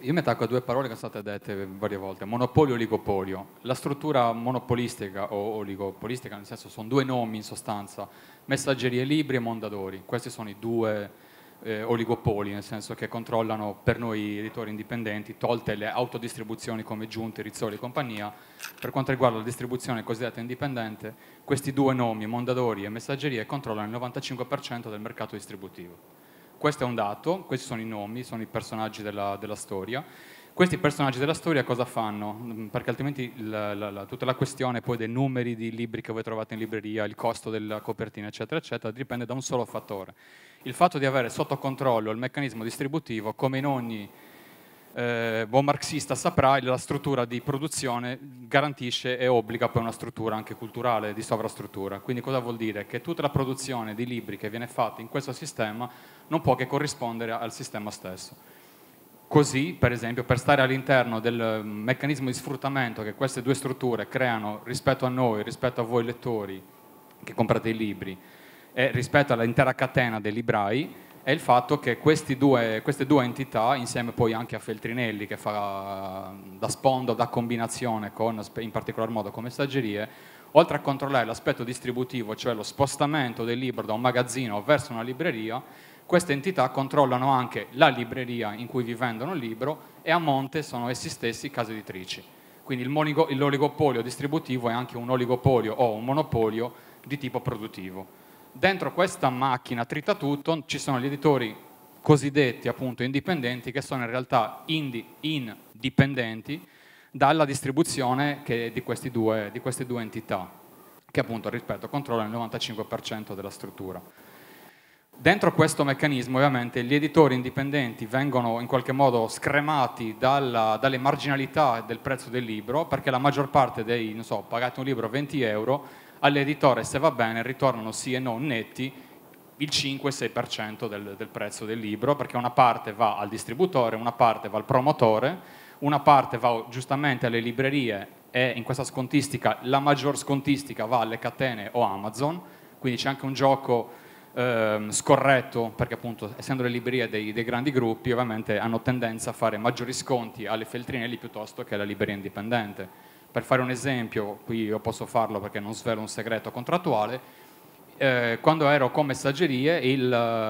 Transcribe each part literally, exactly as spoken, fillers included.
Io mi attacco a due parole che sono state dette varie volte, monopolio e oligopolio. La struttura monopolistica o oligopolistica, nel senso sono due nomi in sostanza, Messaggerie Libri e Mondadori. Questi sono i due eh, oligopoli, nel senso che controllano per noi editori indipendenti, tolte le autodistribuzioni come Giunti, Rizzoli e compagnia. Per quanto riguarda la distribuzione cosiddetta indipendente, questi due nomi, Mondadori e Messaggerie, controllano il novantacinque per cento del mercato distributivo. Questo è un dato, questi sono i nomi, sono i personaggi della, della storia. Questi personaggi della storia cosa fanno? Perché altrimenti la, la, la, tutta la questione poi dei numeri di libri che voi trovate in libreria, il costo della copertina, eccetera, eccetera, dipende da un solo fattore. Il fatto di avere sotto controllo il meccanismo distributivo, come in ogni eh, buon marxista saprà, la struttura di produzione garantisce e obbliga poi una struttura anche culturale di sovrastruttura. Quindi cosa vuol dire? Che tutta la produzione di libri che viene fatta in questo sistema non può che corrispondere al sistema stesso. Così, per esempio, per stare all'interno del meccanismo di sfruttamento che queste due strutture creano rispetto a noi, rispetto a voi lettori che comprate i libri, e rispetto all'intera catena dei librai, è il fatto che questi due, queste due entità, insieme poi anche a Feltrinelli, che fa da sponda, da combinazione con, in particolar modo con Messaggerie, oltre a controllare l'aspetto distributivo, cioè lo spostamento del libro da un magazzino verso una libreria, queste entità controllano anche la libreria in cui vi vendono il libro e a monte sono essi stessi case editrici. Quindi l'oligopolio distributivo è anche un oligopolio o un monopolio di tipo produttivo. Dentro questa macchina tritatutto ci sono gli editori cosiddetti appunto indipendenti che sono in realtà indi, indipendenti dalla distribuzione che di, questi due, di queste due entità che appunto, ripeto, controllano il novantacinque per cento della struttura. Dentro questo meccanismo ovviamente gli editori indipendenti vengono in qualche modo scremati dalla, dalle marginalità del prezzo del libro, perché la maggior parte dei, non so, pagate un libro venti euro, all'editore se va bene ritornano sì e no netti il cinque sei per cento del, del prezzo del libro, perché una parte va al distributore, una parte va al promotore, una parte va giustamente alle librerie e in questa scontistica la maggior scontistica va alle catene o Amazon, quindi c'è anche un gioco Ehm, scorretto, perché appunto essendo le librerie dei, dei grandi gruppi ovviamente hanno tendenza a fare maggiori sconti alle Feltrinelli piuttosto che alla libreria indipendente. Per fare un esempio, qui io posso farlo perché non svelo un segreto contrattuale, eh, quando ero con Messaggerie il,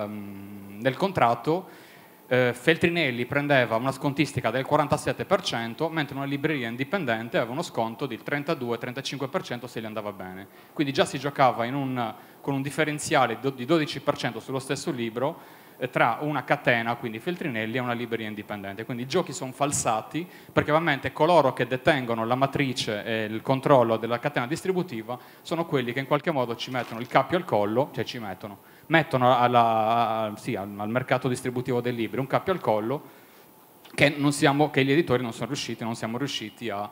um, nel contratto eh, Feltrinelli prendeva una scontistica del quarantasette per cento, mentre una libreria indipendente aveva uno sconto del trentadue trentacinque per cento se gli andava bene. Quindi già si giocava in un, con un differenziale di dodici per cento sullo stesso libro eh, tra una catena, quindi Feltrinelli, e una libreria indipendente. Quindi i giochi sono falsati perché ovviamente coloro che detengono la matrice e il controllo della catena distributiva sono quelli che in qualche modo ci mettono il cappio al collo, cioè ci mettono mettono alla, sì, al, al mercato distributivo dei libri un cappio al collo che, non siamo, che gli editori non sono riusciti, non siamo riusciti a,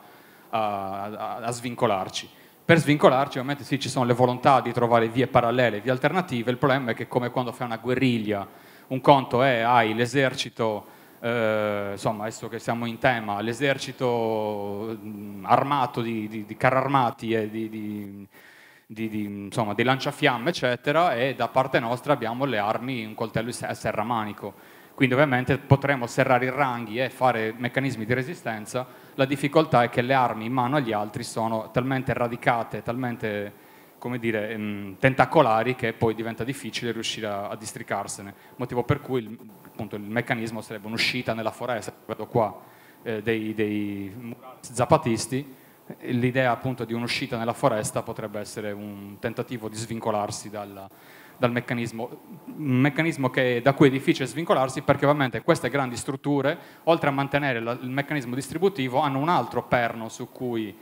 a, a, a svincolarci. Per svincolarci ovviamente sì, ci sono le volontà di trovare vie parallele, vie alternative, il problema è che come quando fai una guerriglia, un conto è hai l'esercito, eh, insomma adesso che siamo in tema, l'esercito armato di, di, di carri armati e di... di Di, di, insomma, dei lanciafiamme eccetera, e da parte nostra abbiamo le armi, un coltello a serramanico, quindi ovviamente potremo serrare i ranghi e fare meccanismi di resistenza. La difficoltà è che le armi in mano agli altri sono talmente radicate, talmente, come dire, mh, tentacolari, che poi diventa difficile riuscire a, a districarsene, motivo per cui il, appunto, il meccanismo sarebbe un'uscita nella foresta. Vedo qua eh, dei, dei zapatisti. L'idea appunto di un'uscita nella foresta potrebbe essere un tentativo di svincolarsi dal, dal meccanismo, un meccanismo che, da cui è difficile svincolarsi, perché ovviamente queste grandi strutture, oltre a mantenere la, il meccanismo distributivo, hanno un altro perno su cui,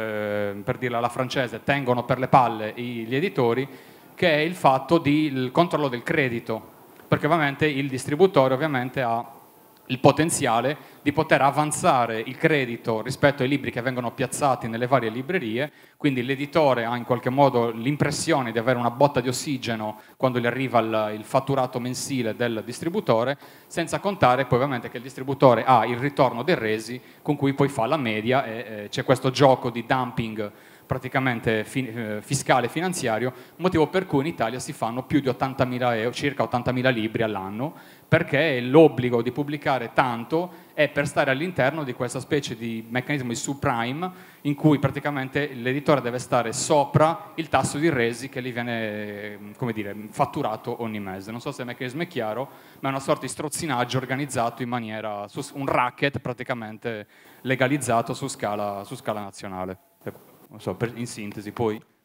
eh, per dirla alla francese, tengono per le palle i, gli editori, che è il fatto del controllo del credito, perché ovviamente il distributore ovviamente ha il potenziale di poter avanzare il credito rispetto ai libri che vengono piazzati nelle varie librerie, quindi l'editore ha in qualche modo l'impressione di avere una botta di ossigeno quando gli arriva il, il fatturato mensile del distributore, senza contare poi ovviamente che il distributore ha il ritorno dei resi con cui poi fa la media e eh, c'è questo gioco di dumping praticamente fi, eh, fiscale e finanziario, motivo per cui in Italia si fanno più di ottantamila euro, circa ottantamila libri all'anno, perché l'obbligo di pubblicare tanto è per stare all'interno di questa specie di meccanismo di subprime in cui praticamente l'editore deve stare sopra il tasso di resi che gli viene, come dire, fatturato ogni mese. Non so se il meccanismo è chiaro, ma è una sorta di strozzinaggio organizzato in maniera, su, un racket praticamente legalizzato su scala, su scala nazionale. Non so, per, in sintesi, poi